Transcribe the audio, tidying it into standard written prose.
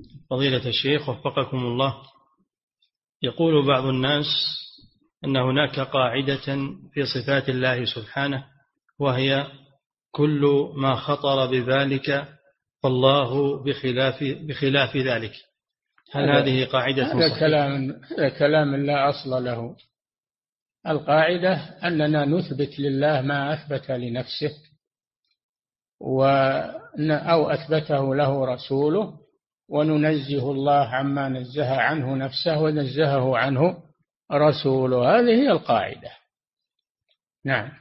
فضيلة الشيخ وفقكم الله، يقول بعض الناس أن هناك قاعدة في صفات الله سبحانه، وهي كل ما خطر بذلك فالله بخلاف ذلك. هل هذه قاعدة صحيحة؟ هذا كلام لا أصل له. القاعدة أننا نثبت لله ما أثبت لنفسه أو أثبته له رسوله، وننزه الله عما نزه عنه نفسه ونزهه عنه رسوله. هذه هي القاعدة. نعم.